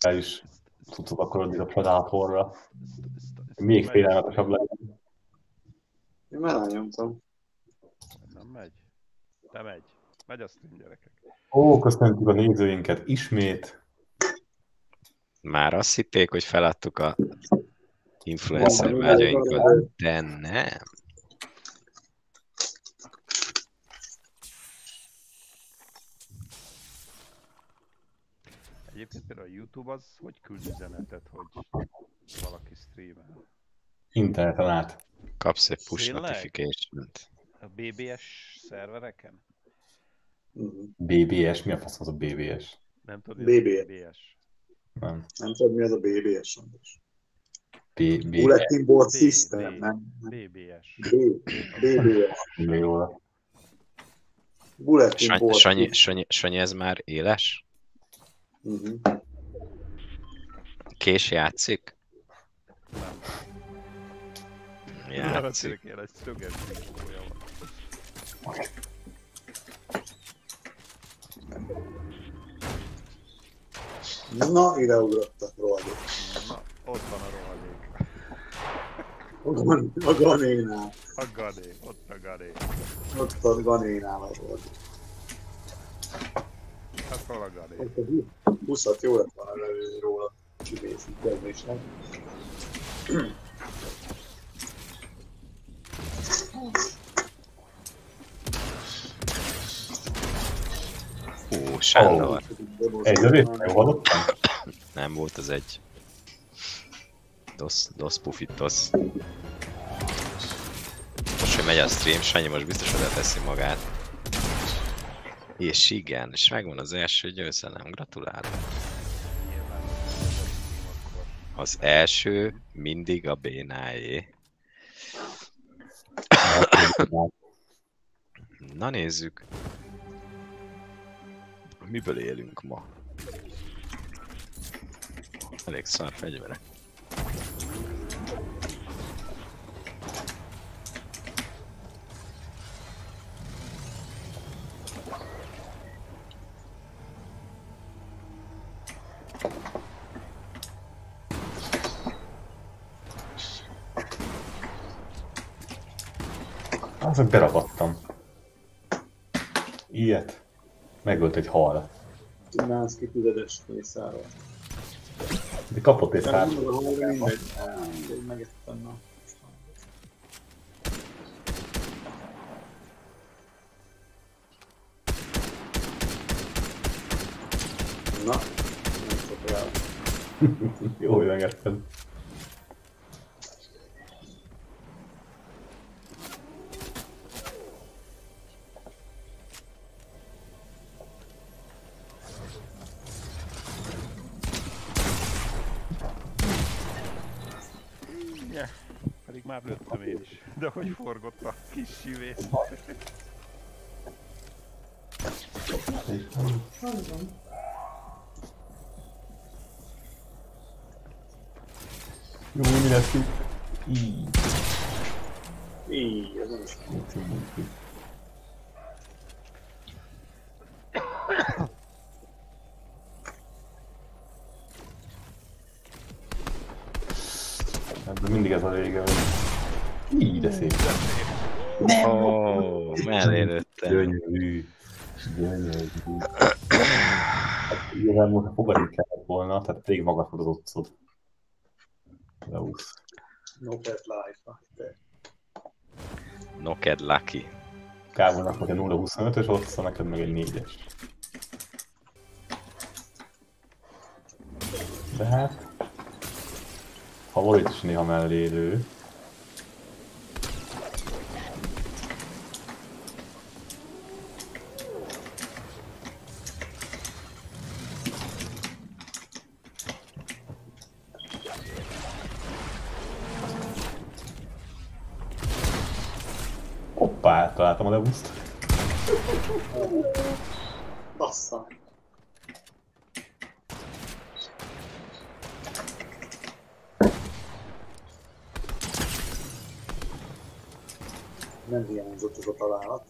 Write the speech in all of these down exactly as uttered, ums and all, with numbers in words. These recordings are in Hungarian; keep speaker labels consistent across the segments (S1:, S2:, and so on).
S1: is tudod akkor adni a Predatorra. Még
S2: Megy.
S1: félelmetesebb legyen.
S3: Én már rányomtam.
S2: Nem megy. De megy. Megy a stream, gyerekek.
S1: Ó, köszöntjük a nézőinket ismét.
S4: Már azt hitték, hogy feladtuk a influencer vágyainkat, de nem.
S2: Egyébként például a YouTube az hogy küld üzenetet, hogy valaki streamel?
S1: Interneten át.
S4: Kapsz egy push
S2: Tényleg?
S4: notification-t.
S2: A bé bé es szervereken?
S1: bé bé es, mi a fasz az a bé bé es?
S2: Nem tudod, mi
S3: bé bé
S2: a
S3: es.
S2: bé bé es?
S1: Nem.
S3: Nem tudod, mi az a bé bé es?
S1: bé bé es.
S3: Bulletin Board
S2: B-
S3: System,
S2: B-
S3: nem?
S2: bé bé es.
S3: B- bé bé es.
S1: Még róla.
S3: Bulletin
S4: Sanyi,
S3: Board
S4: Sanyi,
S3: System.
S4: Sanyi, Sanyi, ez már éles?
S3: Uh-huh.
S4: Kés játszik?
S2: Nem.
S4: Játszik.
S2: Ilyen egy szöges diszkója van.
S3: Na, ide ugrottak rohadék.
S2: Na, ott van a rohadék.
S3: A gan- A ganénál.
S2: A gadé, ott a gadé.
S3: Ott a ganénál a rohadék.
S2: Hát hol a gadé?
S3: Ott a hu- huszat jó lett volna lelőni róla. Csibészik kérdésnek.
S4: Hú, Sándor.
S1: Egy lövés? Jó hallottam?
S4: Nem volt az egy. Dos, dos pufitos. Most, hogy megy a stream, Sanyi most biztos oda teszi magát. És igen, és megvan az első győzelem, gratulálok.
S2: Nyilván az a stream akkor.
S4: Az első mindig a bénájé. Na nézzük. Miből élünk ma? Elég szar fegyverek.
S1: Azok beragadtam. Ilyet. Megölt egy hal.
S3: Tudnánsz ki tizedes mészáról.
S1: De kapott egy
S3: Nem
S1: szár.
S3: tudom, hogy mindegy. Mindegy, megettem, na. Na, nem csak rá.
S1: Jó, hogy megetted.
S2: Ja, pedig már lőttem én is. De hogy forgott a kis sivész.
S1: Jó, mi lesz itt? Így.
S3: Így, ez nem is.
S1: Ebből mindig ez a vége, hogy... Így, de szép.
S4: Ó, oh, mellé lőttem.
S1: Gyönyörű. Gyönyörű. Hát igazából a fogadni kellett volna, tehát elég magas volt az otcod. De úsz.
S3: No Cat Life.
S4: Noked Lucky.
S1: Kábornak meg egy nulla huszonötös otca, neked meg egy négyes. De hát... Favorit is néha mellé lő. Hoppá, találtam a Leuszt.
S3: Bassza. Nem hiányzott ez a találat.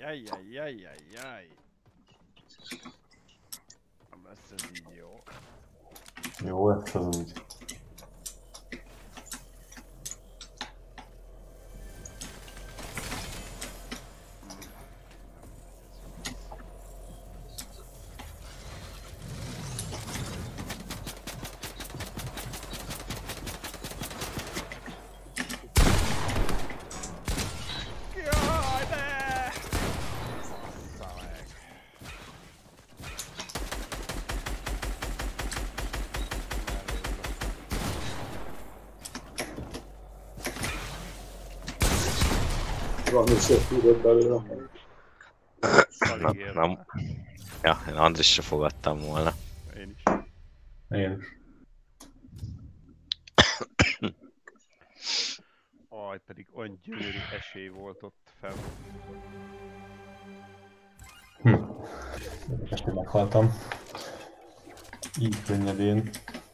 S2: Ajjajjajjajjajjajjaj. Nem lesz ez így jó.
S1: Jó, ez az úgy.
S2: Jaj, ne! Bassza meg.
S3: Valami sötűrött belőle.
S2: Alig
S4: Na,
S2: ér.
S4: nem. Ja, én Andrisra fogadtam volna.
S2: Én is.
S1: Én is.
S2: Aj, pedig olyan gyönyörű esély volt ott fenn.
S1: Hm. Most én meghaltam. Így könnyedén.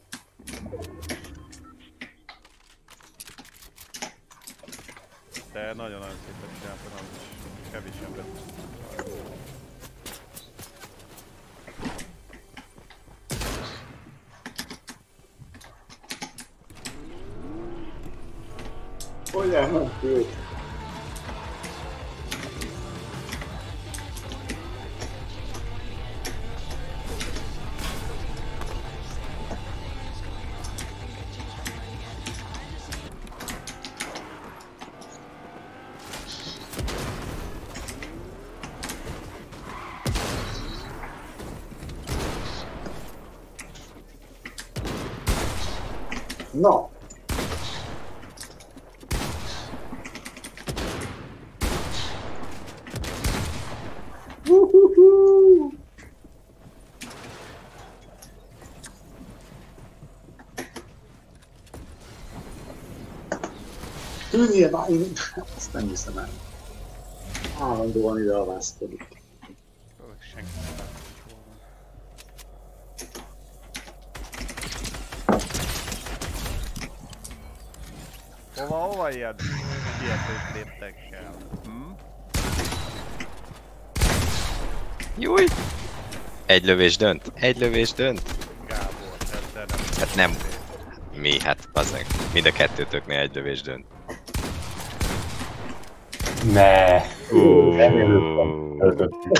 S2: De nagyon-nagyon szépen csináltam, az is kevés ember.
S3: Hogy elmentél? Na! Uhuhu! Tűnjél már! Én... Ezt nem hiszem el. Állandóan ide avászkodik.
S2: Tényleg senki nem látott, hogy hol van. Hova, hova ilyen hihetős léptekkel? Hm?
S4: Júj! Egy lövés dönt, egy lövés dönt.
S2: Gábor, ezzel nem...
S4: Hát nem. Mi? Hát az meg. Mind a kettőtöknél egy lövés dönt.
S1: Ne!
S4: Uuuuh.
S1: Öltöttük.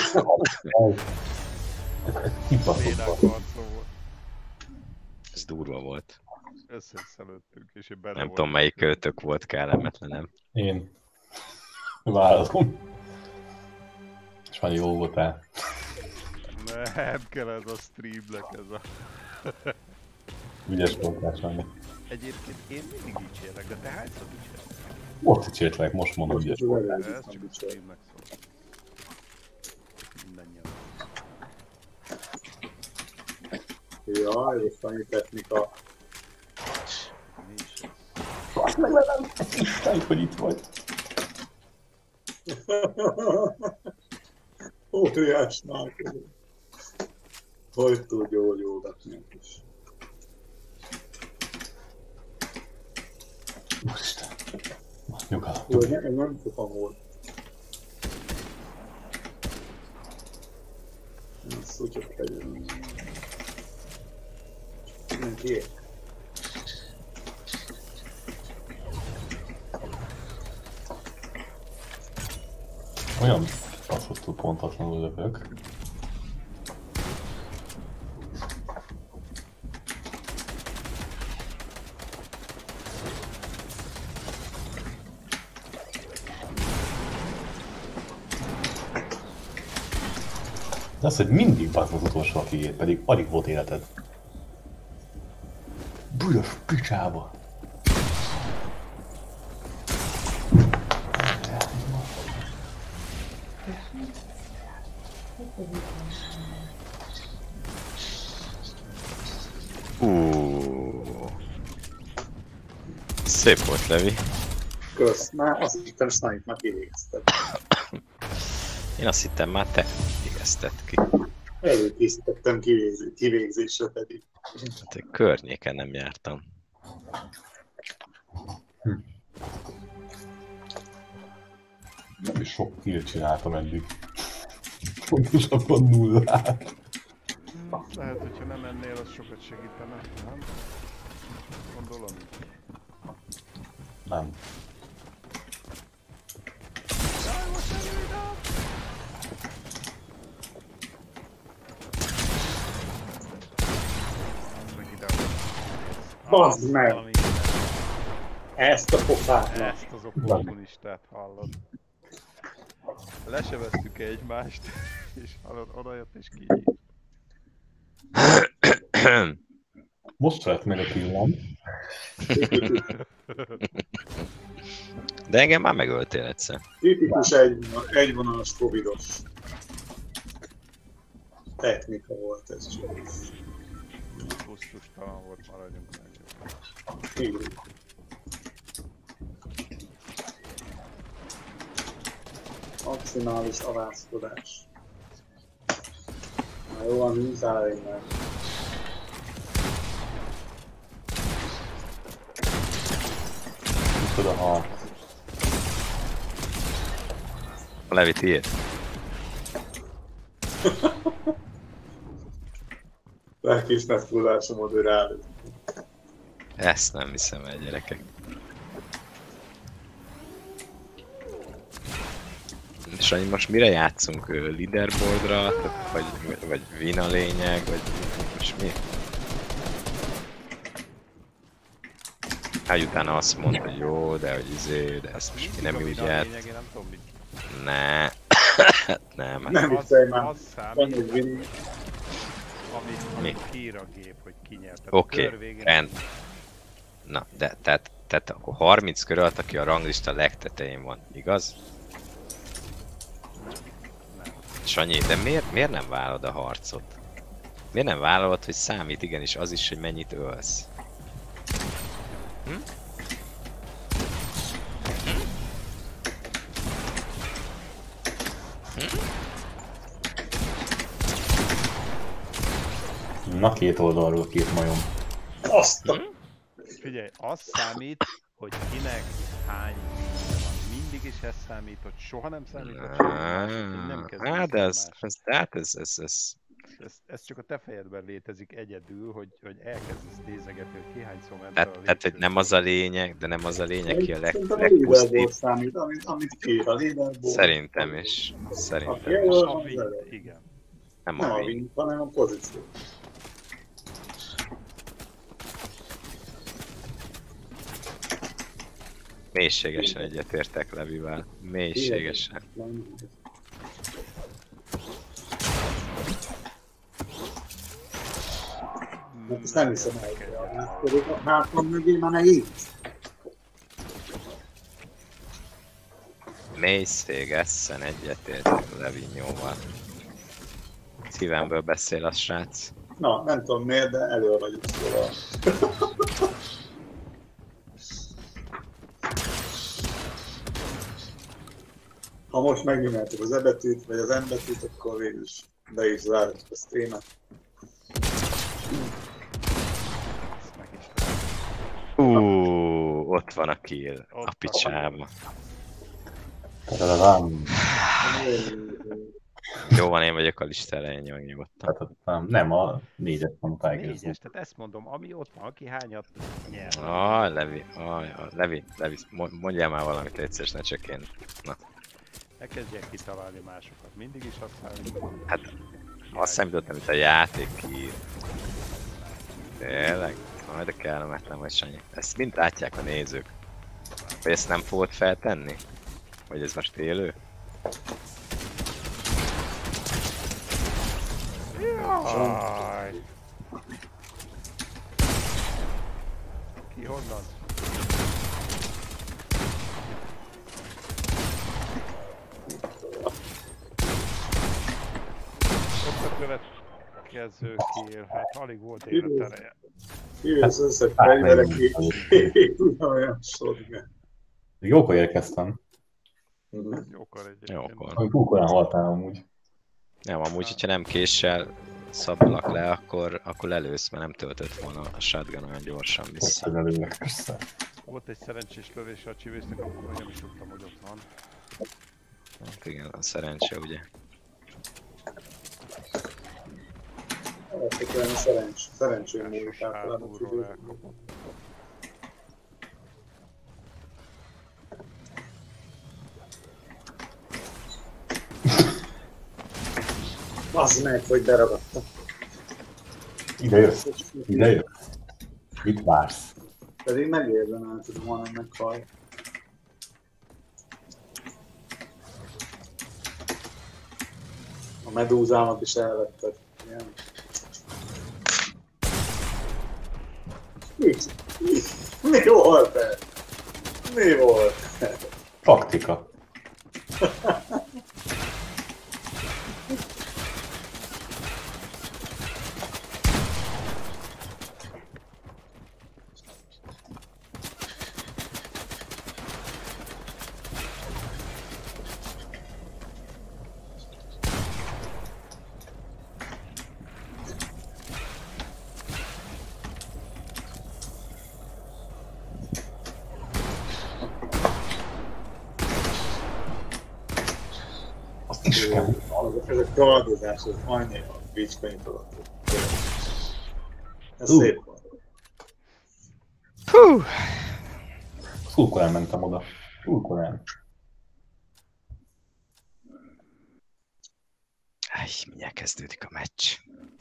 S1: Ez kibaszott
S2: Bénák
S1: volt.
S2: harcó volt.
S4: Ez durva volt.
S2: Összeszelődtünk, és én benne
S4: Nem
S2: voltam.
S4: tudom melyik költök volt kellemetlenem.
S1: Én. Vállalom. És már jó voltál.
S2: Nem kell ez a streamnek, ez a...
S1: Ügyes voltál, Sanyi.
S2: Egyébként én mindig dicsérlek, de te hányszor dicsérlek?
S1: Most dicsértlek, most mondom, ügyes voltál.
S2: Ez csak a streamnek szól. Mindannyian.
S3: Jaj, ez annyi technika.
S2: Mi is ez?
S1: Azt meg velem! Istenik, hogy itt vagy.
S3: Óriás nálkod. Hogy tud jól jógatni is.
S1: Úristen. Nyugalom.
S3: Jó, nem, nem fufam volt. Azt úgy csak tegyen. Mindenki.
S1: Olyan faszottul pontatlanul lövök. De az, hogy mindig bazd az utolsó, aki ért, pedig alig volt életed. Büdös picsába!
S4: Uuuuh. Szép volt, Levi.
S3: Kösz. Már azt hittem, Snake már kivégezted.
S4: Én azt hittem már te végezted ki.
S3: Előkészítettem kivégzé- kivégzésre pedig.
S4: Hát egy környéken nem jártam.
S1: És sok kill csináltam eddig. Pontosabban nullát.
S2: Lehet, hogyha nem ennél, az sokat segítene, nem? Gondolom.
S1: Nem.
S3: Bazd meg! Ezt a pofát!
S2: Ezt az opportunistát hallod. Lesebeztük egymást, és hallod, oda jött és kinyit.
S1: Most lett meg a pillanat.
S4: De engem már megöltél egyszer.
S3: Tipikus egyvonal- egyvonalas covidos technika volt ez csak.
S2: Kusztustalan volt, maradjunk meg.
S3: Igen. Maximális avászkodás. Na jó van, húzzál én meg.
S1: Micsoda harc.
S4: A Levi tiéd.
S3: Lelkismert fullásom ő rálőtt.
S4: Ezt nem hiszem el, gyerekek. És annyi most mire játszunk? Leaderboardra? Vagy, vagy win a lényeg? Vagy most mi? Hát utána azt mondta, hogy jó, de hogy izé, de ezt most ki nem úgy ját.
S2: Én nem tudom mit.
S4: Ne. Nem.
S3: Nem
S2: Az,
S3: hiszem már.
S2: az
S3: Van
S2: számít,
S3: egy winning.
S2: amit,
S4: Mi?
S2: amit kiír a gép, hogy ki nyert.
S4: Oké, rend. Na, de tehát, tehát akkor harminc kör alatt, aki a ranglista legtetején van, igaz?
S2: Nem.
S4: Sanyi, de miért, miért nem vállalod a harcot? Miért nem vállalod, hogy számít igenis az is, hogy mennyit ölsz? Hm?
S1: Na, két oldalról két majom.
S3: Azt a...
S2: Figyelj, az számít, hogy kinek hány víz van. Mindig is ez számít, hogy soha nem számít, hogy semmi. Nem kezdődik
S4: Hát, de ez,
S2: más.
S4: ez, hát ez, ez, ez,
S2: Ez, ez csak a te fejedben létezik egyedül, hogy, hogy elkezdesz nézegetni, hogy ki hányszor ment fel
S4: tehát,
S2: a
S4: tehát, hogy
S2: lépcsőn.
S4: nem az a lényeg, de nem az a lényeg, ki a leg,
S3: Szerintem a
S4: legpusztíbb.
S3: leaderboard számít, amit, amit kér a leaderboard.
S4: Szerintem is.
S3: Aki
S4: Szerintem
S3: jól
S4: is.
S3: van,
S2: A
S3: az
S2: víz,
S3: elég.
S2: igen.
S4: Nem
S3: Nem
S4: a
S3: a
S4: win.
S3: win, hanem a pozíció.
S4: Mélységesen egyetértek Levivel. Mélységesen.
S3: Hát ezt nem hiszem el. Pedig a hátam mögé már ne így.
S4: Mélységesen egyetértek Levinyóval. Szívemből beszél a srác.
S3: Na, nem tudom miért, de elő vagyok szóval. Ha most megnyomjátok az E betűt, vagy az M betűt, akkor végül is be is zárjuk a streamet.
S2: Ezt meg is tudom.
S4: Ú, ott van a kill.
S2: Ott
S4: A picsába.
S1: Tadadam.
S4: Jó van, én vagyok a lista elején, nyugodj nyugodtan.
S1: Tadadam. Nem, a négyet mondta egész.
S2: Négyes, tehát ezt mondom, ami ott van, aki hányat nyer.
S4: Ah, Levi, ah, Levi, Levi, mondjál már valamit egyszer, ne csak én. Na,
S2: Ne kezdjek kitalálni másokat, mindig is azt számít.
S4: hát azt számítottam, mint a játék kiír. Tényleg? Majd de kellemetlen vagy, Sanyi. Ezt mind látják a nézők. Vagy ezt nem fogod feltenni? Vagy ez most élő?
S2: Jaj. Ki honnan? Ott a következő kill, hát alig volt életereje.
S3: Jöjjön az összes fegyverek, így olyan shotgun.
S1: Jókor érkeztem.
S2: Jókor egyébként.
S4: Jókor.
S1: Amikor olyan haltál amúgy.
S4: Nem, amúgy, hogyha nem késsel szablak le, akkor, akkor lelősz, mert nem töltött volna a shotgun olyan gyorsan
S1: Ott
S4: vissza.
S1: az előleg össze.
S2: Volt egy szerencsés lövés a csivésznek, akkor nem is tudtam, hogy ott van.
S4: Hát igen, a szerencse, ugye?
S3: Lettek olyan szerencs, szerencsém múlik
S2: Sásos
S3: általában az
S2: hátulról
S3: idő.
S2: elkapott.
S3: Bazd meg, hogy beragadtam.
S1: Ide jössz, ide jössz. Mit vársz?
S3: Pedig megérdem el, tudom, hanem meghal. A medúzámat is elvetted. Igen. Mi? Mi? Mi volt ez? Mi volt ez?
S1: Taktika. Azt is kell.
S3: Ez a kardozás, ez majdnem a Twitch-ben alatt. Ez
S1: Ú.
S3: szép van.
S4: Hú!
S1: Túl korán mentem oda. Túl korán.
S4: Áj, mindjárt kezdődik a meccs.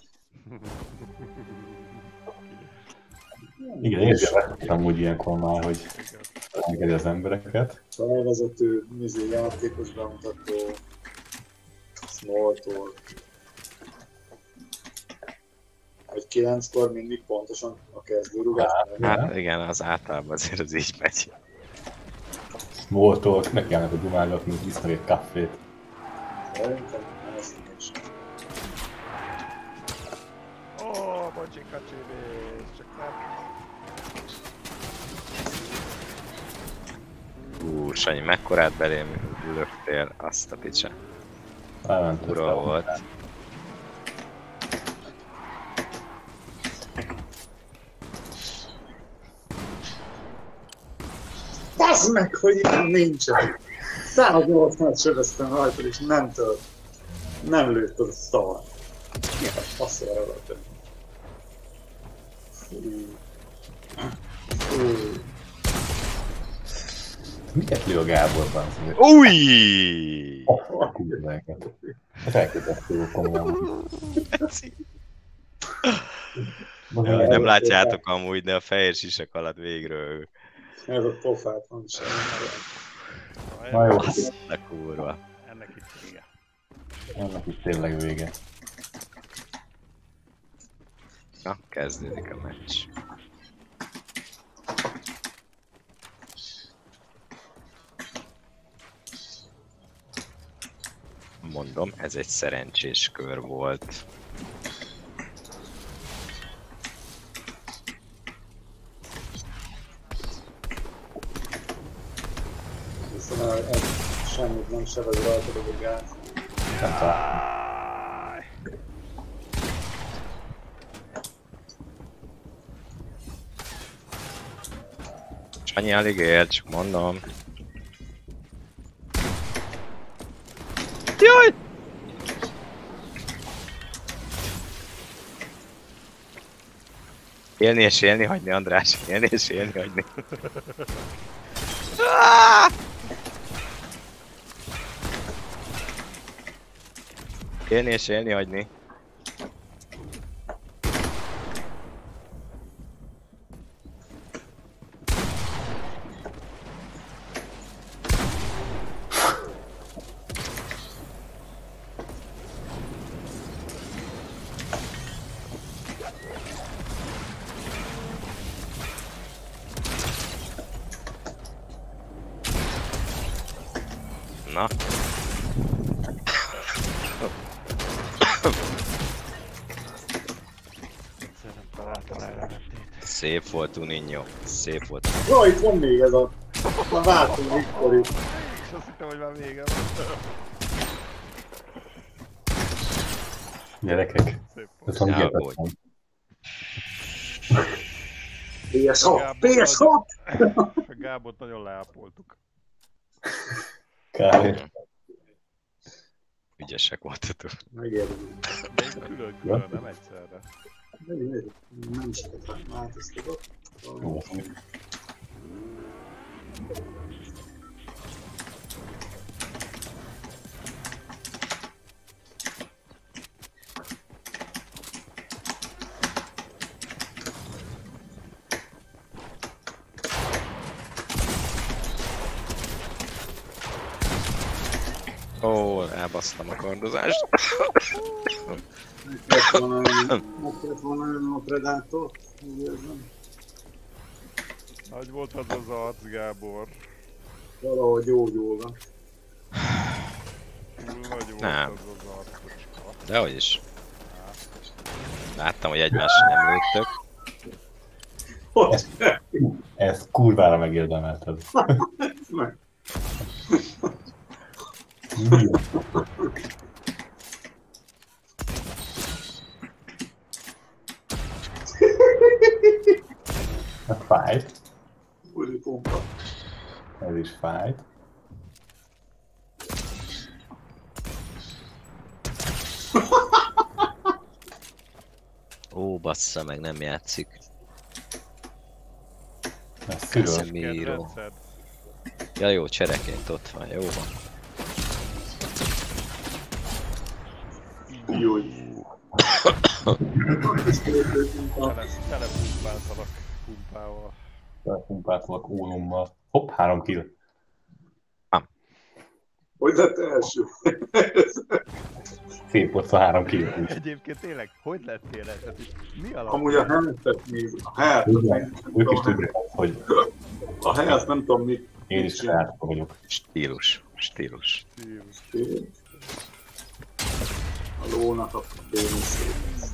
S1: Igen, érzi a vezetőt amúgy ilyenkor már, hogy engedi az embereket.
S3: Felvezető, műző játékos bemutató, small talk. Hogy kilenckor mindig pontosan a kezdőrugás.
S4: Hát igen, az általában azért az így megy.
S1: Small talk, meg kellene dumálgatni, isznak egy kaffét.
S3: Szerintem ez nincs.
S2: Ó, bocsi kacsivé, csak nem.
S4: Ú, Sanyi, mekkorát belém löktél, azt a picsa.
S1: Elment
S4: Ura volt.
S3: Bazd meg, hogy ilyen nincsen! száznyolcvan sebeztem rajta, és nem tört. Nem lőtt az a szar. Mi a faszra rajta? Fú. Fú.
S1: Miket lő a Gáborban?
S4: Új!
S1: A kurvákat. Ez elképesztő komolyan.
S4: Ja, nem látjátok amúgy, de a fehér sisak alatt végről.
S3: Ez a pofát van semmi.
S1: Na jó,
S4: Azt a kurva.
S2: Ennek itt vége.
S1: ennek itt tényleg vége.
S4: Na, kezdődik a meccs. Mondom, ez egy szerencsés kör volt.
S3: Hiszen ez semmit nem sebez rajta, hogy a gáz.
S1: Nem találtam.
S4: Sanyi alig él, csak mondom. Jaj! Élni és élni hagyni, András. Élni és élni hagyni. Ah! Élni és élni hagyni. Na.
S2: Egyszerűen találtam ellenetét.
S4: Szép volt, Uninho. Szép volt.
S3: Jó, itt van még ez a... Már vártunk Viktorit.
S2: És azt hittem, hogy már vége van.
S1: Gyerekek,
S2: Szép
S1: ez
S2: volt.
S1: van
S4: Ja,
S1: hihetetlen.
S3: pé es hat! pé es hat!
S2: A Gábort nagyon leápoltuk.
S1: Kár.
S4: Ügyesek voltatok.
S3: Megérdemelni.
S2: De itt külön-külön, nem egyszerre.
S3: Nem, nem sokat változtatok.
S1: Jó.
S4: Ó, elbasztam a kardozást.
S3: Meg kellett volna meg kellett volna jönni a Predator. Úgy érzem.
S2: Nagy volt az az arc, Gábor.
S3: Valahogy jó jó van.
S2: Túl nagy volt
S4: Nem.
S2: az az arcocska.
S4: Dehogy is. Láttam, hogy egymásra nem lőttök.
S3: Hogy
S1: Ezt kurvára megérdemelted.
S3: meg?
S1: Mi? Ez fájt.
S3: Uli pompa.
S1: Ez is fájt.
S4: Ó, bassza meg, nem játszik.
S1: Ez szülő.
S4: Casemiro.
S2: Kedvenced?
S4: Ja jó, csereként ott van, jó van.
S3: Jó.
S2: Tele, tele pumpáltalak pumpával.
S1: Felpumpáltalak ólommal. Hopp, három kill.
S3: Hogy lett első?
S1: Szép volt a három kill.
S2: Egyébként tényleg, hogy lettél ez? Tehát itt mi alap?
S3: Amúgy a helyetet nézd. A helyet,
S1: Igen, ők is tudják, hogy
S3: a helyet nem tudom mit.
S1: én is srácka vagyok.
S4: Stílus, stílus.
S3: A lónak a péniszét.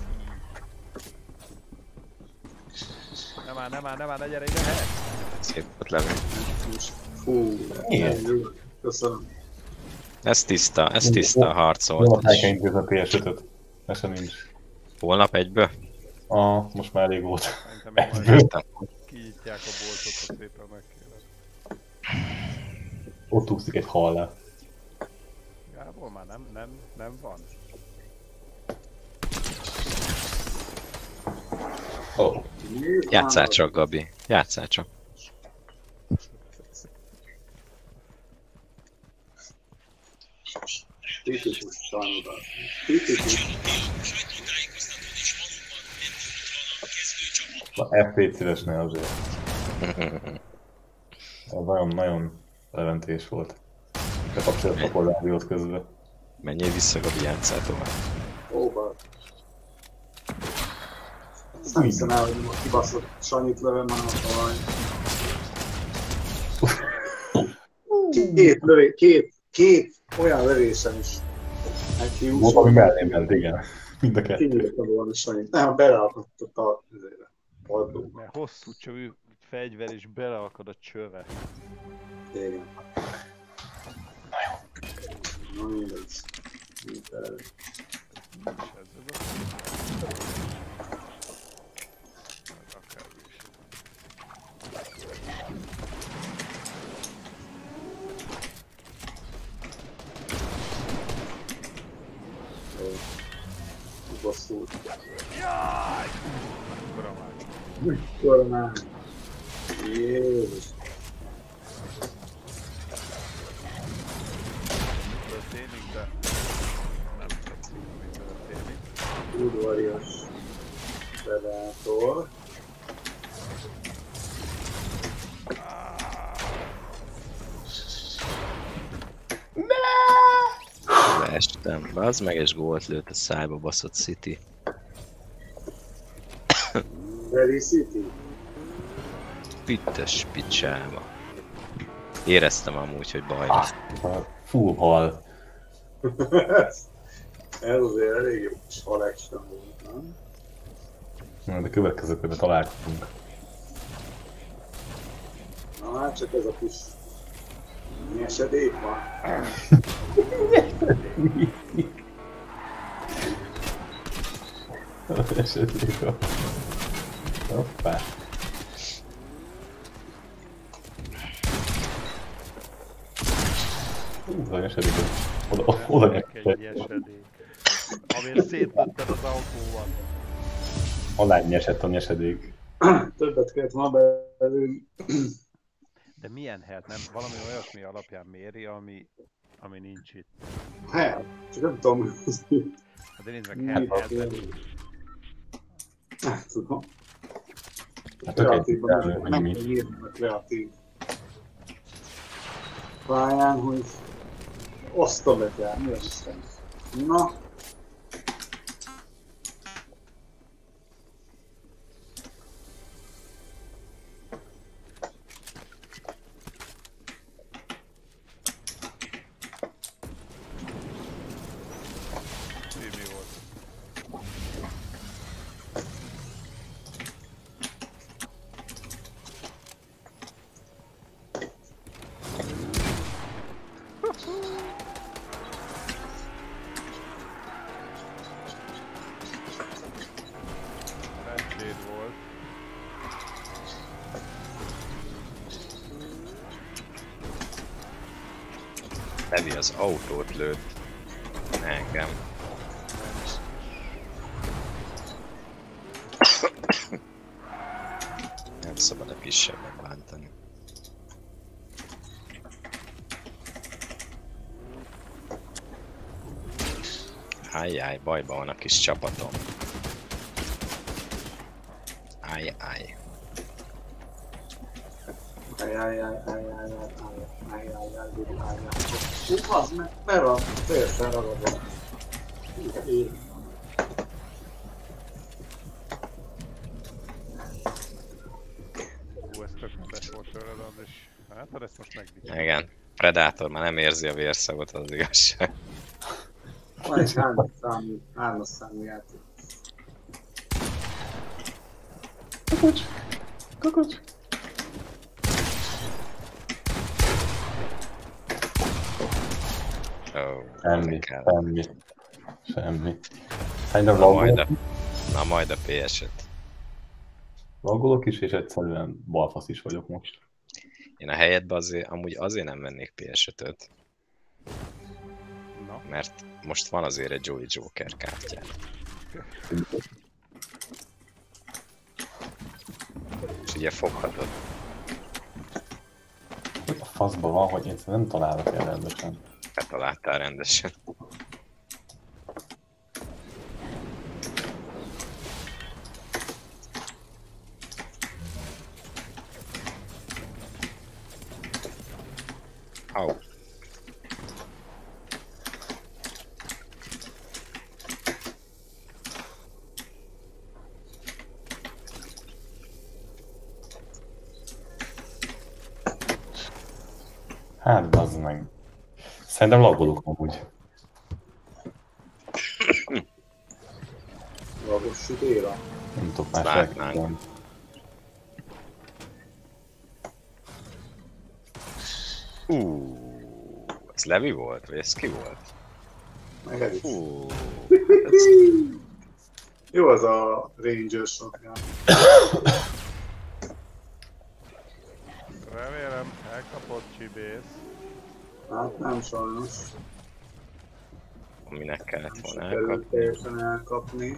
S2: Nem áll, nem áll, nem áll, ne gyere ide, he!
S4: Szép volt levő.
S3: Fú,
S1: Miért?
S3: jó. Köszönöm.
S4: Ez tiszta, ez tiszta harc
S1: Jó, a
S4: volt.
S1: helyeken intézni a pé es ötöt. Ez sem nincs.
S4: Holnap egyből?
S1: Ah, most már elég volt.
S2: Szerintem meg majd
S4: Értem.
S2: kinyitják a boltot, ha szépen megkérdez.
S1: Ott úszik egy hallá.
S2: Gábor már nem, nem, nem van.
S1: Oh.
S4: Játsszál csak, Gabi. Játsszál csak.
S3: Tipikus tanulás. Tipikus.
S1: A ef pé szívesnél azért. Ez nagyon-nagyon leventés volt. De kapcsolatban a polgárihoz közben.
S4: Menjél vissza, Gabi, játsszál tovább.
S3: Ó, bár. Azt nem hiszem el, hogy most kibaszott Sanyit lövöm már a talaj. Két lövé, két, két olyan lövésem is. Neki
S1: Volt, ami mellé ment, igen. Mind a kettő.
S3: kinyírta volna Sanyit. Nem, beleakadtott a üzére. Padló.
S2: Mert hosszú csövű fegyver és beleakad a csöve.
S3: Igen. Na mindegy. Mindegy.
S2: Mi is ez? Ez a... Ez akármi is.
S3: Basszul.
S2: Jaj! Akkora már.
S3: Mikor már? Jézus.
S2: Történik, de nem tetszik, ami történik.
S3: Udvarias Predator.
S4: Leestem. Az meg és gólt lőtt a szájba baszott City.
S3: Very City.
S4: Pittes picsába. Éreztem amúgy, hogy baj lesz.
S1: A full hal.
S3: Ez azért elég jó kis hal action volt, nem?
S1: Na, de következő körben találkozunk.
S3: Na hát csak ez a kis nyesedék van.
S1: Esetleg a... Hoppá. Hú, az esetleg Oda, oda
S2: Neked egy nyesedék. Amért szétlőtted az autóval.
S1: alány nyesett a nyesedék.
S3: Többet kellett ma belőni.
S2: De milyen hát nem? Valami olyasmi alapján méri, ami, ami nincs itt.
S3: Hát, csak nem tudom.
S2: De nézd meg, hát, hát,
S3: Nem tudom.
S1: Hát tök
S3: Kreatívban
S1: egyszerű, hogy
S3: meg
S1: mi.
S3: kell írni a kreatív pályán, hogy osztom le kell. Mi az Isten? Na.
S2: mi volt? Rendség volt.
S4: Levi az autót lőtt. Engem. Nem szabad a kisebbet bántani. Ajjaj, bajban van a kis csapatom. Ajjaj.
S3: Hú, az meg, mert a félszer ragadva. Én.
S2: Hú, ez tök rendes volt tőled, Andris. Hát, ezt most megdicsem.
S4: Igen. Predátor már nem érzi a vérszagot, az igazság.
S3: Van egy hármas számú, hármas számú játék.
S1: Kakocs! Kakocs!
S4: Oh,
S1: Semmi,
S4: kell.
S1: semmi. Semmi. Szerintem
S4: Na majd a,
S1: laggolok,
S4: na majd a pé es-et.
S1: laggolok is, és egyszerűen balfasz is vagyok most.
S4: Én a helyedben azért, amúgy azért nem vennék pé es ötöt,
S2: Na,
S4: mert most van azért egy Jolly Joker kártyám. És ugye foghatod.
S1: Hogy a faszban van, hogy én nem találok el rendesen.
S4: Te találtál rendesen. Au.
S1: Hát, bazd meg. Szerintem laggolok amúgy.
S3: Lagossuk éra.
S1: Nem tudok más
S4: Látnánk.
S1: elkezdeni.
S4: Hú, ez Levi volt? Vagy ez ki volt?
S3: Meg ez is.
S4: Hú,
S3: Jó az a Ranger shotgun.
S2: remélem elkapott Csibész.
S3: Hát nem sajnos.
S4: minek kellett volna
S3: Sikerült
S4: elkapni.
S3: teljesen elkapni.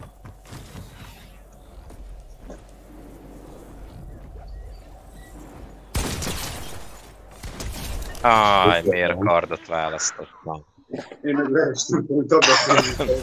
S4: Áj, miért a kardot választottam?
S3: Én meg leestem, hogy adatni.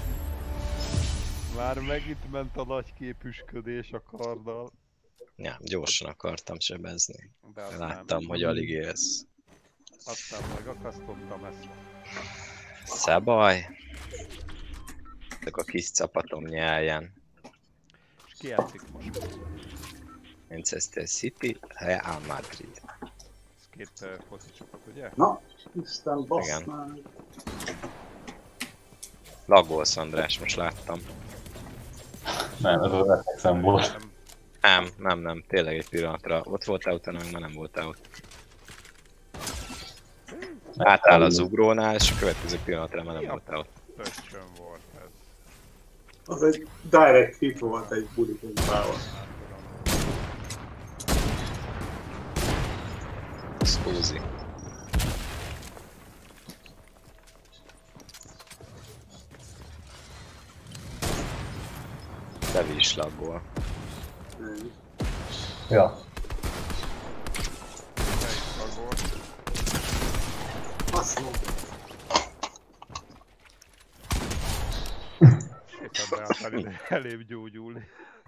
S2: Már megint ment a nagy képüsködés a karddal.
S4: Ja, gyorsan akartam sebezni.
S2: De aztán,
S4: Láttam, hogy alig élsz.
S2: aztán megakasztottam ezt.
S4: Szabaj. Ezek a kis csapatom nyeljen.
S2: És ki játszik most?
S4: Manchester City, Real Madrid.
S2: Ez két uh, foci csapat, ugye?
S3: Na, Isten bassz
S4: Igen.
S3: már.
S4: Laggolsz, András, most láttam.
S1: Nem, ez az reflexem volt.
S2: Nem,
S4: Nem, nem, nem, tényleg egy pillanatra. Ott voltál utána, meg már nem voltál ott. Átáll az ugrónál, és a következő pillanatra már nem voltál ott.
S2: pöcsön volt ez.
S3: Az egy direct hit volt egy bulipumpával.
S4: Scusi. Levi is laggol.
S1: Ja.
S2: Te is lagol.
S3: Azt mondom.
S2: Éppen beálltál ide elébb gyógyulni.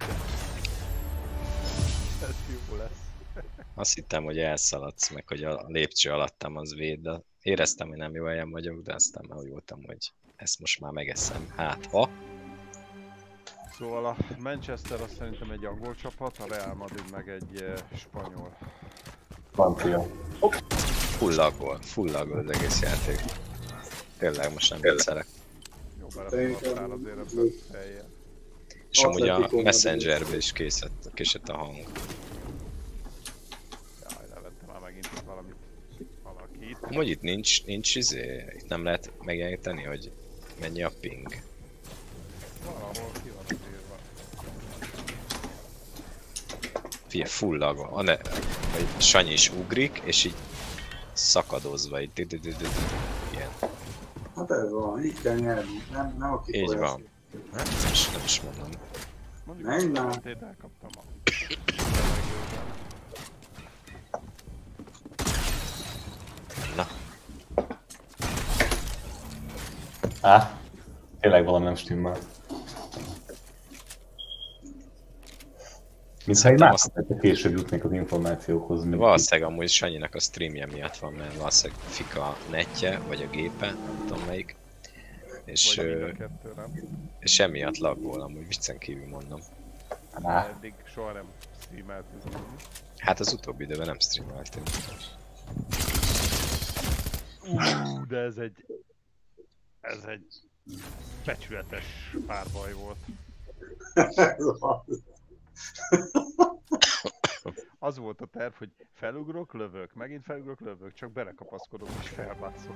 S2: Ez jó lesz.
S4: Azt hittem, hogy elszaladsz, meg hogy a lépcső alattam az véd, de éreztem, hogy nem jó helyen vagyok, de aztán már úgy voltam, hogy ezt most már megeszem. Hát ha?
S2: Szóval a Manchester az szerintem egy angol csapat, a Real Madrid meg egy uh, spanyol.
S1: Francia.
S4: Full laggol, full laggol az egész játék. Tényleg most nem viccelek.
S2: Jó, belefoglaltál azért ebben a fejjel.
S4: És amúgy a
S3: Atletico
S4: Messengerbe is készett, késett a hang.
S2: Jaj, levette már megint itt valamit. Valakit.
S4: Amúgy itt nincs, nincs izé, itt nem lehet megjeleníteni, hogy mennyi a ping.
S2: Valahol ki van írva.
S4: Figyelj, full lag van. Ne, hogy Sanyi is ugrik, és így szakadozva, így ilyen.
S3: Hát ez van, így kell nyerni. Nem, nem a
S4: Így van. Hát nem is, nem is mondom.
S2: Mondjuk,
S3: Menj
S2: hogy
S3: már.
S2: penaltét elkaptam a...
S4: Na,
S1: Á, tényleg valami nem stimmel. Mintha egy
S4: Szerintem azt-
S1: másodpercre később jutnék az információkhoz. mint
S4: valószínűleg amúgy Sanyinak a streamje miatt van, mert valószínűleg fika a netje, vagy a gépe, nem tudom melyik. És,
S2: Vagy mind
S4: ö,
S2: a kettő, nem?
S4: és emiatt laggol, amúgy viccen kívül mondom.
S1: Á,
S2: Eddig soha nem streameltünk.
S4: Hát az utóbbi időben nem streameltünk.
S2: Ú, de ez egy... Ez egy... becsületes párbaj volt.
S3: Ez van.
S2: Az volt a terv, hogy felugrok, lövök, megint felugrok, lövök, csak belekapaszkodok és felbászok.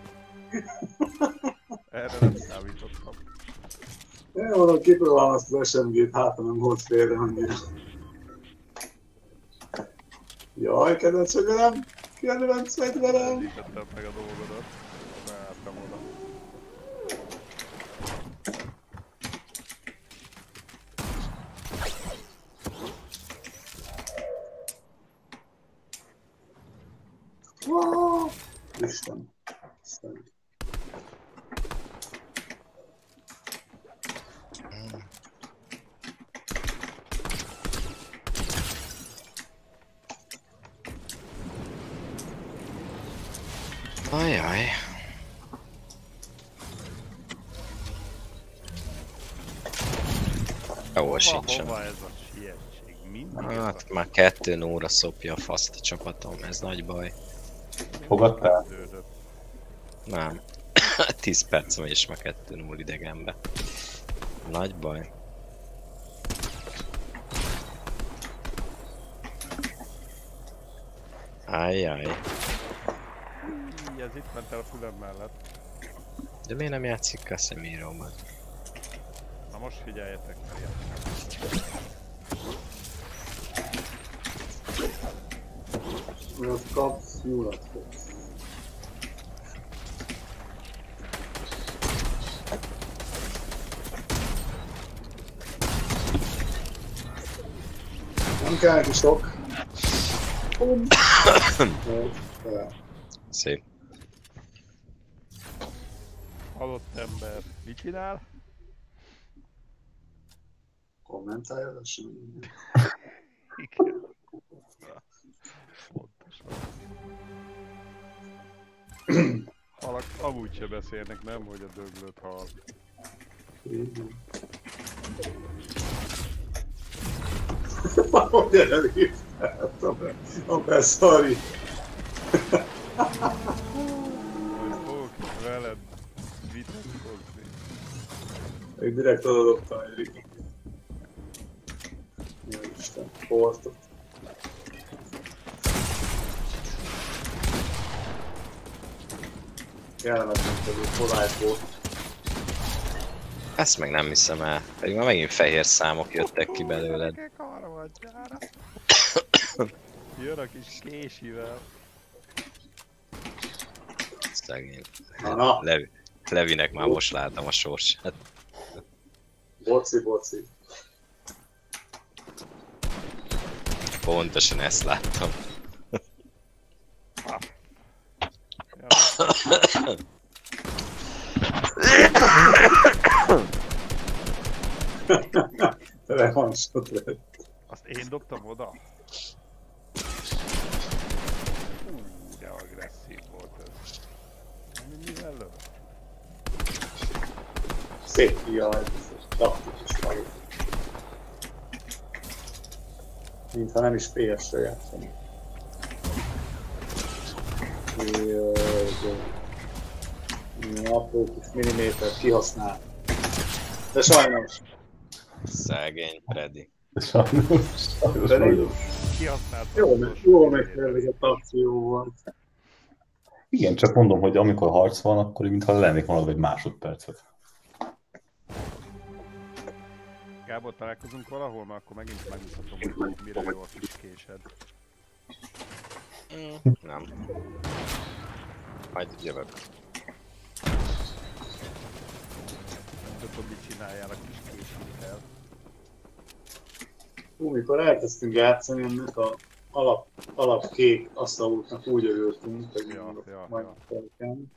S2: Erre nem számítottam.
S3: Én mondom, kipróbálom azt az es em gét, hát ha nem hoz félre annyira. Jaj, kedves fegyverem! Kedvenc fegyverem!
S2: Említettem meg a dolgodat. Beálltam oda.
S3: Wow! Isten. Isten.
S4: Ajaj. Jó,
S2: Hova,
S4: sincsen.
S2: hova ez a sietség? Mindig ez a...
S4: Hát már kettő nóra szopja a faszt a csapatom, ez nagy baj.
S1: fogadtál?
S2: Kezdődött.
S4: Nem. tíz perc megy és már kettő null idegenbe. Nagy baj. Ajjaj.
S2: Így, ez itt ment el a fülem mellett.
S4: De miért nem játszik Casemiróban?
S2: Na most figyeljetek, mert ilyen.
S3: Mert kapsz, nyulat fogsz. Nem kell neki sok. Bum. Jó, de
S4: Szép.
S2: Halott ember mit csinál?
S3: kommentálja az eseményt.
S2: Igen. Pontosan. Halak amúgy se beszélnek, nem, hogy a döglött hal.
S3: Hogy elhívtál? Apá, sorry.
S2: Majd fogok itt veled vitatkozni.
S3: Még direkt oda dobtam egy Riki. Jó Isten, portot. Kellemetlen pedig polite volt.
S4: Ezt meg nem hiszem el. Pedig már megint fehér számok jöttek ki belőled.
S2: Gyerekek, harmadjára. Jön a kis késivel.
S4: Szegény.
S3: Na, na.
S4: Levi, Levinek már most láttam a sorsát.
S3: Boci, boci.
S4: Pontosan ezt láttam.
S3: Revansot lett.
S2: Azt én dobtam oda? Hú, de agresszív volt ez. Mi mivel lő?
S3: Szép jaj, biztos taktikus vagyok. Mintha nem is pé es-re játszom. Apró kis millimétert kihasznál. De sajnos.
S4: Szegény Freddy.
S1: Sajnos, sajnos vagyok.
S2: Kihasználtam.
S3: Jó, meg, jó megtervezett akció volt.
S1: Igen, csak mondom, hogy amikor harc van, akkor így mintha lennék valami egy másodpercet.
S2: Gábor, találkozunk valahol, mert akkor megint megmutatom, hogy mire jó a kis késed.
S4: Mm, nem. Majd jövök.
S2: Nem tudom, mit csináljál a kis késéddel.
S3: Hú, mikor elkezdtünk játszani, ennek a alap, alap kék asztalútnak úgy örültünk, hogy
S2: Ja, ja,
S3: majd
S2: ja.
S3: felken.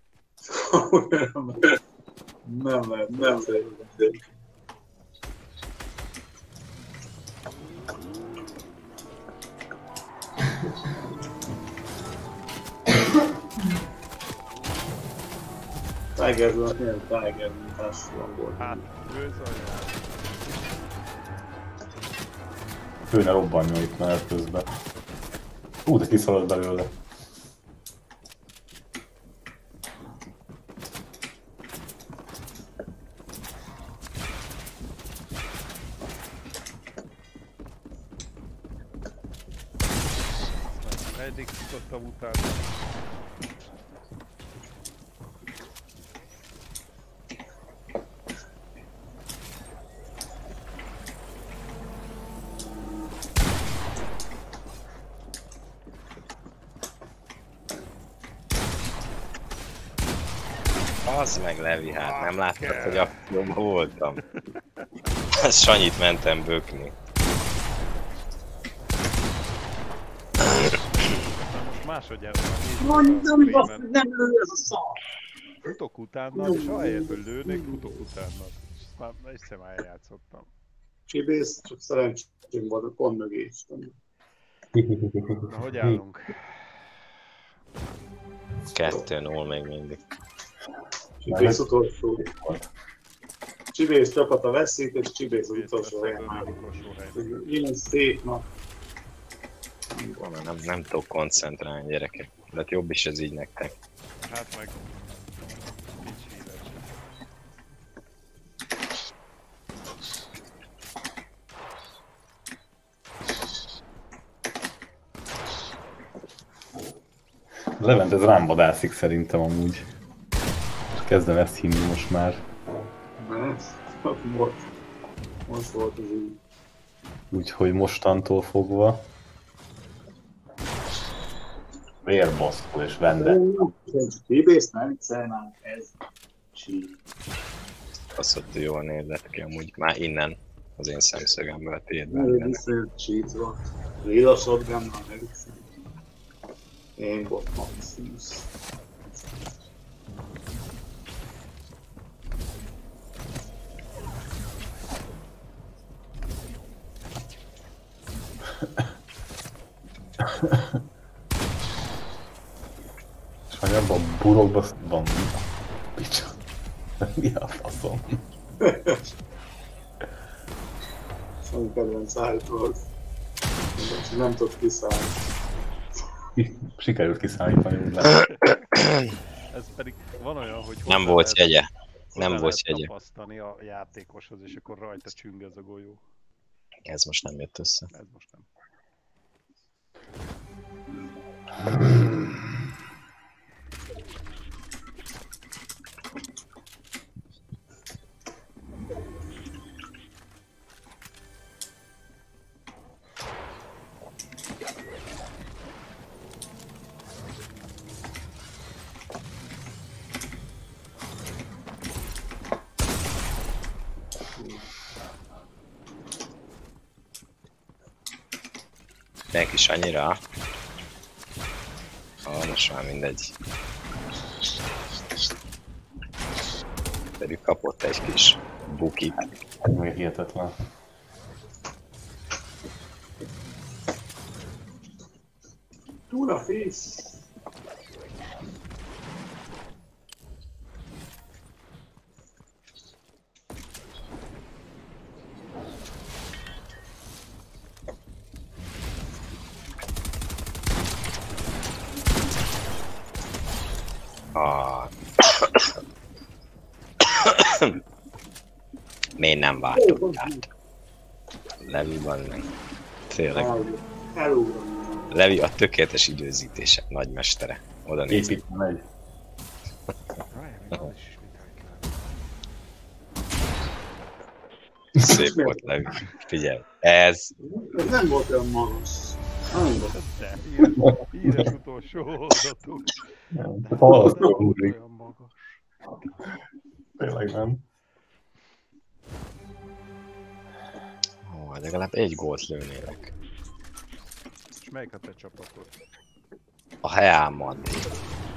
S3: Nem lehet, nem lehet. Tigernek milyen Tiger mintásban volt.
S2: Hát, őzajjál.
S1: Ő ne robbanjon itt menet közben. Ú, de kiszalad belőle.
S2: Eddig futottam utána.
S4: Az meg Levi, hát nem láttad, hogy akcióban voltam. Sanyit mentem bökni.
S2: Most másodjára már
S3: Mondom,
S2: nézzük a
S3: hogy
S2: streamen.
S3: nem lő ez a szar!
S2: Futok utána, és ahelyett, hogy lőnék, futok utána. És ezt már egyszer már eljátszottam.
S3: Csibész, csak szerencsém volt, a pont mögé is.
S2: Na, hogy állunk?
S4: Kettő null még mindig.
S3: Csibész utolsó. Csibész csapata veszít, és Csibész az utolsó helyen már.
S2: Utolsó helyen.
S3: Ilyen szép nap.
S4: Nem, nem tudok koncentrálni, gyerekek. De hát jobb is ez így nektek.
S2: Hát meg... Nincs híres.
S1: Levent, ez rám vadászik szerintem amúgy. És kezdem ezt hinni most már.
S3: Mert most, most volt az így.
S1: Úgyhogy mostantól fogva... Vérboszkó és Vende.
S3: Csibész nem viccelnánk, ez csíp.
S4: Az, hogy jól nézett ki amúgy. Már innen az én szemszögemből a
S3: Ez
S4: tiédben.
S3: viszont csíp volt. Lila shotgunnal ne viccelnánk. Én volt Maximus.
S1: És hogy abban a burokban van picsa. Mi a faszom?
S3: Szóval kedvenc állítólag. Nem tudok kiszállni.
S1: Sikerült kiszállítani, úgy látom.
S2: Ez pedig van olyan, hogy...
S4: Nem
S2: hozzá
S4: volt
S2: lehet-
S4: jegye.
S2: hozzá
S4: Nem volt
S2: lehet
S4: jegye.
S2: tapasztani a játékoshoz, és akkor rajta csüngöz a golyó.
S4: Ez most nem jött össze.
S2: Ez most nem.
S4: Segítenek is annyira. Ah, most már mindegy. Pedig kapott egy kis bukit.
S1: Még hihetetlen.
S3: Túra fész!
S4: Ah. Miért nem vártok át? Levi van meg. Tényleg.
S3: Hello.
S4: Levi a tökéletes időzítések nagymestere. Oda néz.
S1: Épít megy.
S4: Szép volt, Levi. Figyelj. Ez.
S3: Ez nem volt olyan magas. Nem volt.
S2: De, híres, híres utolsó oldatok.
S1: Halasztó húzik.
S2: Olyan magas.
S1: Tényleg nem.
S4: Ó, legalább egy gólt lőnélek.
S2: És melyik a te csapatod?
S4: A Real Madrid.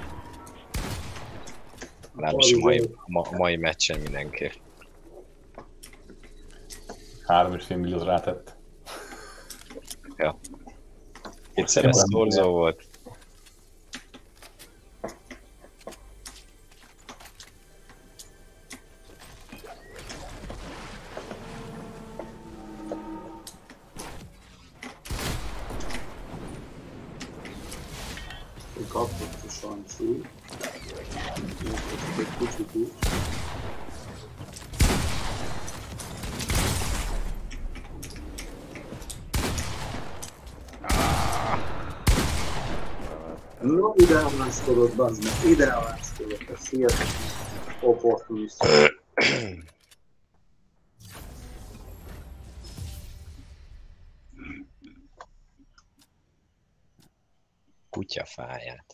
S4: Legalábbis a mai, ma, mai meccsen mindenképp.
S1: Három és fél milliót rátett.
S4: Ja. Kétszeres szorzó volt.
S3: Kapott a sancú. Egy kicsit úgy. No, ide alászkodott, bazd meg, ide alászkodott, ez hihetetlen opportunista.
S4: Kutyafáját.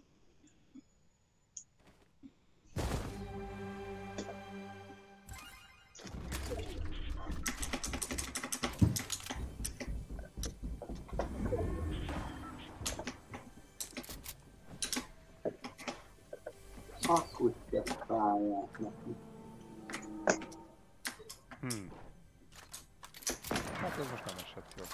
S3: A kutyafáját neki.
S2: Hmm. Hát ez most nem esett jól.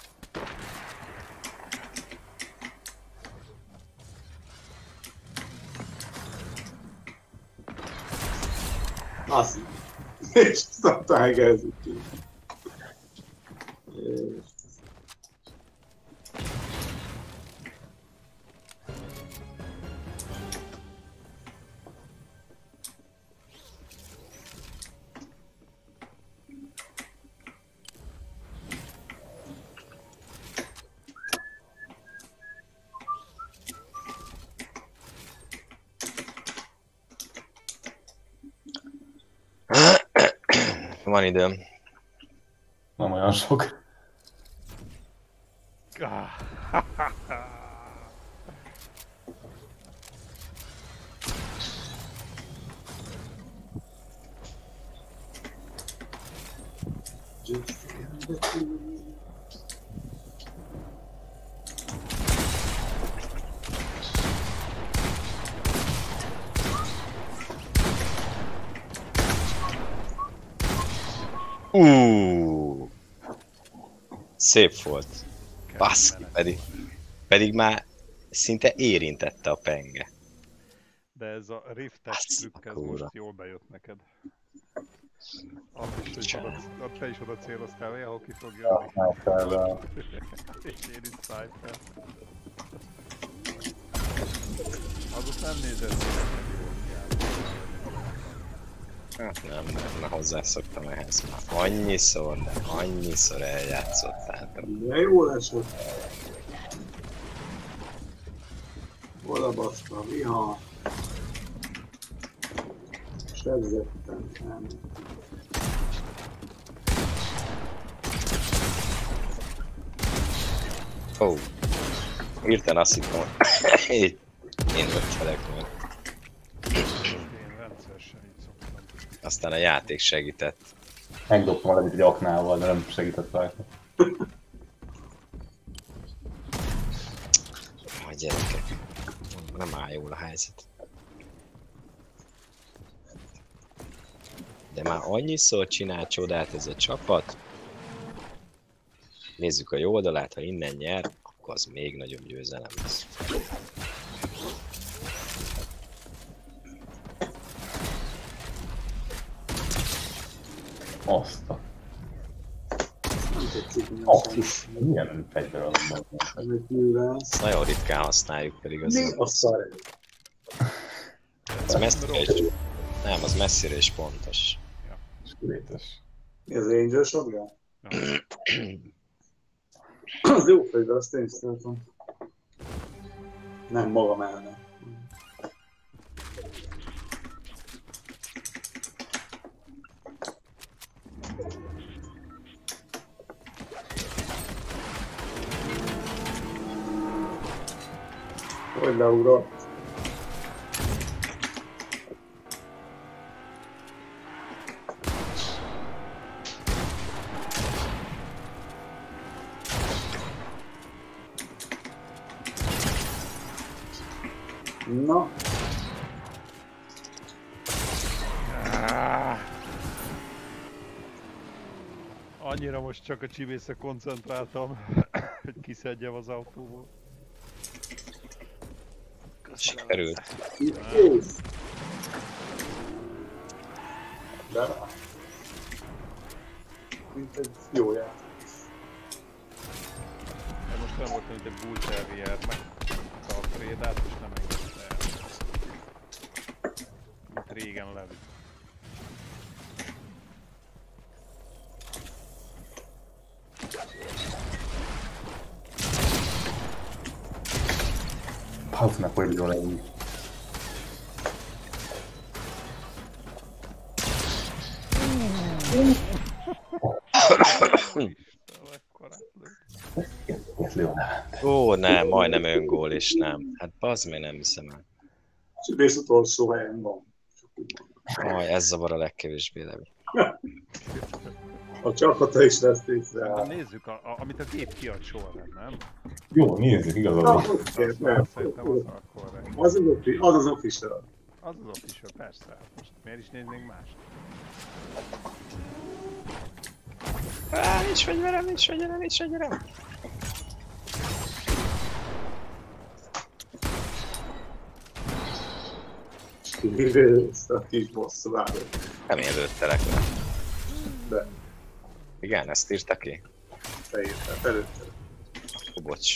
S3: Az. És aztán elkezdjük ki.
S4: Van időm.
S1: Nem olyan sok.
S4: Uh, szép volt. Baszki, pedig, pedig már szinte érintette a penge.
S2: De ez a riftes trükk, ez most jól bejött neked. Azt is, hogy oda, te is oda céloztál, olyan, ki fog jönni. És én itt Cypher. Azok nem nézett.
S4: Hát nem, nem, na hozzászoktam ehhez már. Annyiszor, de annyiszor eljátszottátok.
S3: De jól esett. Oda baszta a vihar. Sebzettem, nem.
S4: Ó, oh. Hirtelen azt hittem, hogy én ötfelek meg. Aztán a játék segített.
S1: Megdobtam valamit egy aknával, de nem segített rajta.
S4: gyerekek. Nem áll jól a helyzet. De már annyiszor csinál csodát ez a csapat. Nézzük a jó oldalát, ha innen nyer, akkor az még nagyobb győzelem lesz.
S1: Azt a... Azt milyen fegyver az van?
S4: Nagyon ritkán használjuk pedig az.
S3: Mi a szar?
S4: Az messzire is... Nem, az messzire is pontos.
S1: Létes.
S3: Mi az Angel Shotgun? Az jó fegyver, azt én is szeretem. Nem magam ellen. Hogy leugrott? Na.
S2: Ah. Annyira most csak a csibészre koncentráltam, hogy kiszedjem az autóból.
S4: Sikerült.
S3: De mint egy jó játék.
S2: De most nem volt, mint egy Bull Terrier, megkapta a Frédát és nem engedte el. Mint régen Levi.
S1: Az meg quello lei.
S4: Ó, nem, majdnem öngól és nem. Hát bazd meg, nem hiszem el.
S3: Csibész utolsó helyen van.
S4: Aj, ez zavar a legkevésbé, Levi.
S3: A csapata is lesz észre.
S2: De nézzük, a, a, amit a gép kiad soha nem, nem?
S1: Jó, nézzük, igazad.
S3: Na,
S1: van.
S3: oké, nem.
S2: Szerintem az a korrekt.
S3: Az az offi- az az official.
S2: Az az official, persze. Hát most miért is néznénk mást?
S4: Á, nincs fegyverem, nincs fegyverem, nincs fegyverem.
S3: Kivéve ezt a kis bosszú állót.
S4: Nem én lőttelek le.
S3: De
S4: Igen, ezt írta ki?
S3: te érted, előtte.
S4: Ó, bocs.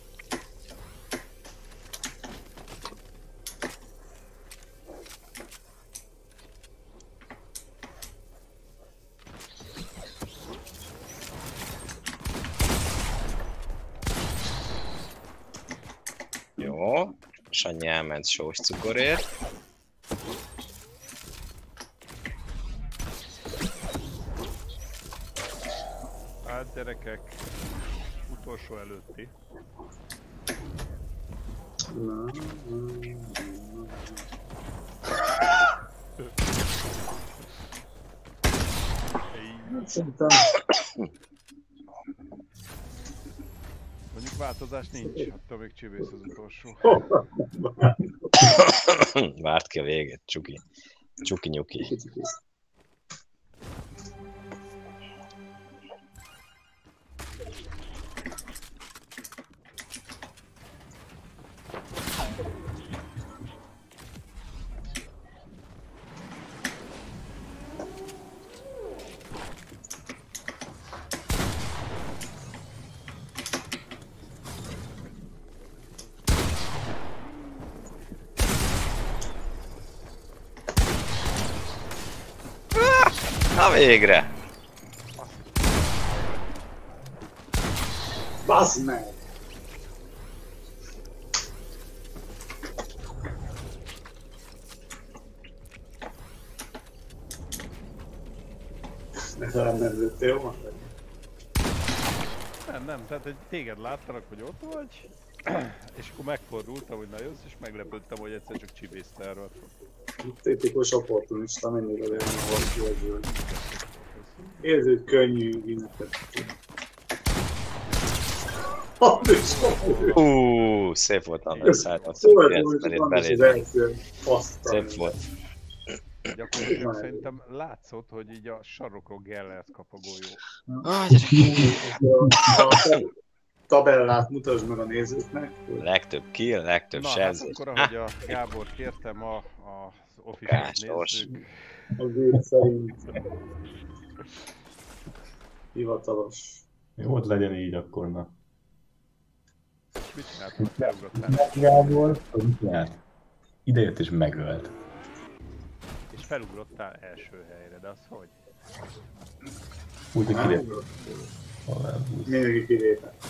S4: Jó, Sanyi elment sós cukorért.
S2: Hát gyerekek, utolsó előtti.
S3: Na, szerintem
S2: Mondjuk változás nincs, attól még csibész az utolsó.
S4: Várt ki a végét, csuki. Csuki-nyuki. Na végre!
S3: Bazd meg! Ne talán nem lőttél volna?
S2: Nem, nem, tehát hogy téged láttalak, hogy ott vagy, és akkor megfordultam, hogy na jössz, és meglepődtem, hogy egyszer csak csibészt tervelt.
S3: Tipikus opportunista, mindig olyan volt kivező. Érző, könnyű, inneket.
S4: Ú, szép volt András, szálltam
S3: Szóval,
S4: szép
S3: hogy
S4: belét
S3: van is az
S4: beléd.
S3: első.
S4: Szép volt.
S2: Gyakorlatilag szerintem látszott, hogy így a sarokról Gellert kap a golyó.
S4: Ah, gyerek.
S3: A tabellát mutasd meg a nézőknek.
S4: Legtöbb kill, legtöbb
S2: Na, hát
S4: sebzés.
S2: akkor, ahogy a Gábor kértem, a, a official
S4: Kásos.
S2: nézzük.
S3: A gép szerint hivatalos.
S1: Jó, hogy legyen így akkor, na.
S2: Mit csináltam? Felugrottál,
S1: Gábor, az mit csinált? Ide jött és megölt.
S2: és felugrottál első helyre, de az hogy?
S1: Úgy, hogy
S3: Nem?
S1: kilép.
S3: Mindig kilépett.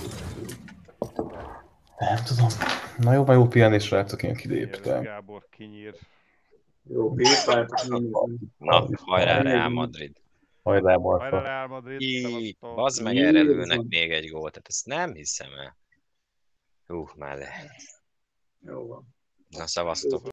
S1: Nem tudom. Na jó, már jó pihenés, srácok, én
S2: Kinyír,
S1: kiléptem.
S2: Gábor kinyír.
S3: Jó, pépált, nézni.
S4: Na, hajrá Real Madrid.
S1: Hajrá,
S2: Hajrá
S1: Barca.
S2: Real Madrid,
S4: Í,
S2: szevasztok.
S4: bazd meg, erre lőnek még egy gólt, tehát ezt nem hiszem el. Hú, már le.
S3: Jó van.
S4: Na, szavaztok.